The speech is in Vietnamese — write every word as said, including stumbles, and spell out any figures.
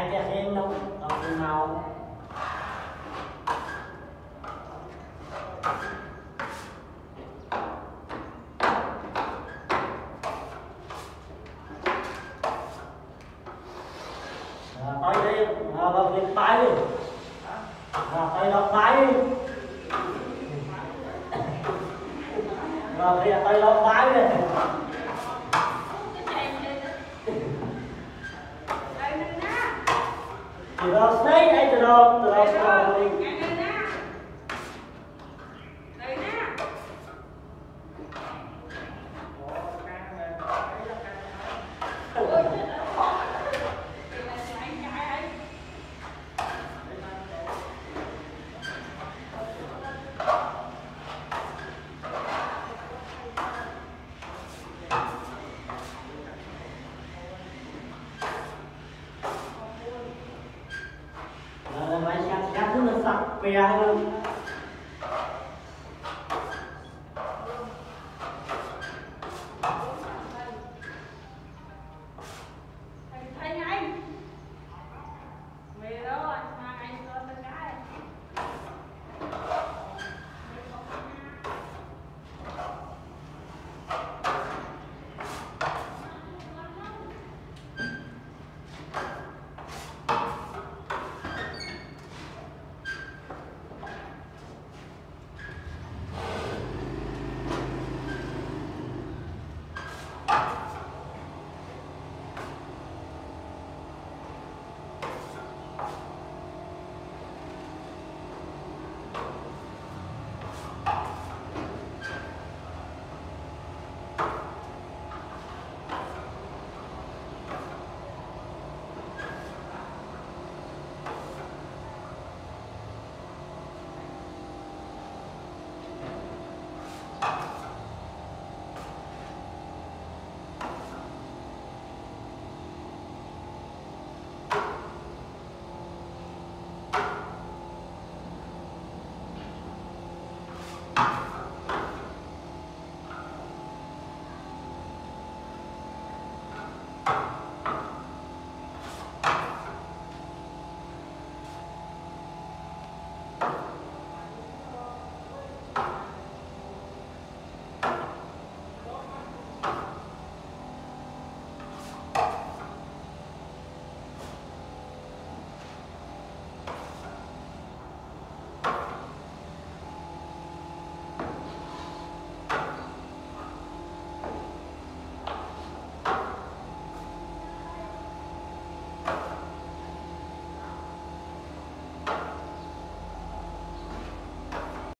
hai cái khen đâu còn màu tay đi vào việc tay đi tay lọc tay đi rồi bây giờ tay lọc tay đi từ đó xây đấy từ đó từ đó từ đó đi máy sạc sạc thứ là sạc bè luôn